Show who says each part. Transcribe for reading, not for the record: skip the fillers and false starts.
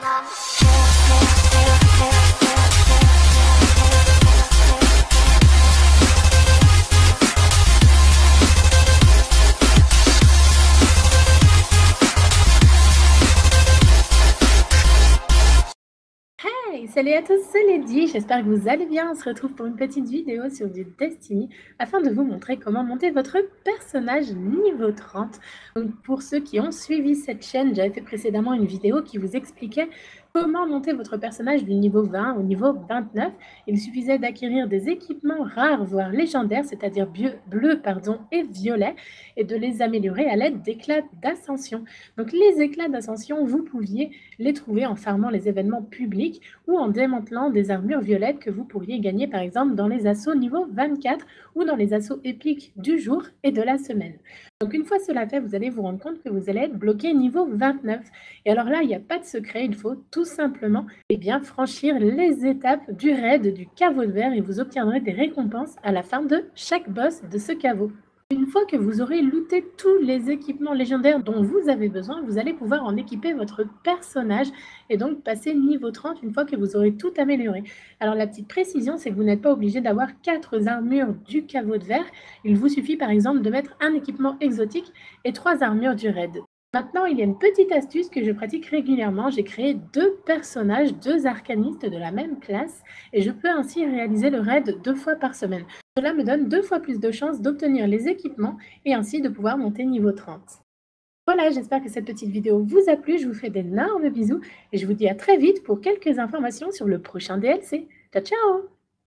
Speaker 1: Hey, salut à tous, c'est Lady, j'espère que vous allez bien. On se retrouve pour une petite vidéo sur du Destiny afin de vous montrer comment monter votre personnage niveau 30. Donc pour ceux qui ont suivi cette chaîne, j'avais fait précédemment une vidéo qui vous expliquait comment monter votre personnage du niveau 20 au niveau 29. Il suffisait d'acquérir des équipements rares, voire légendaires, c'est-à-dire bleu et violet, et de les améliorer à l'aide d'éclats d'ascension. Donc les éclats d'ascension, vous pouviez les trouver en farmant les événements publics ou en démantelant des armures violettes que vous pourriez gagner par exemple dans les assauts niveau 24 ou dans les assauts épiques du jour et de la semaine. Donc une fois cela fait, vous allez vous rendre compte que vous allez être bloqué niveau 29. Et alors là, il n'y a pas de secret, il faut tout simplement franchir les étapes du raid du caveau de verre et vous obtiendrez des récompenses à la fin de chaque boss de ce caveau. Une fois que vous aurez looté tous les équipements légendaires dont vous avez besoin, vous allez pouvoir en équiper votre personnage et donc passer niveau 30 une fois que vous aurez tout amélioré. Alors la petite précision, c'est que vous n'êtes pas obligé d'avoir 4 armures du caveau de verre. Il vous suffit par exemple de mettre un équipement exotique et 3 armures du raid. Maintenant, il y a une petite astuce que je pratique régulièrement. J'ai créé 2 personnages, 2 arcanistes de la même classe et je peux ainsi réaliser le raid 2 fois par semaine. Cela me donne 2 fois plus de chances d'obtenir les équipements et ainsi de pouvoir monter niveau 30. Voilà, j'espère que cette petite vidéo vous a plu. Je vous fais d'énormes bisous et je vous dis à très vite pour quelques informations sur le prochain DLC. Ciao, ciao!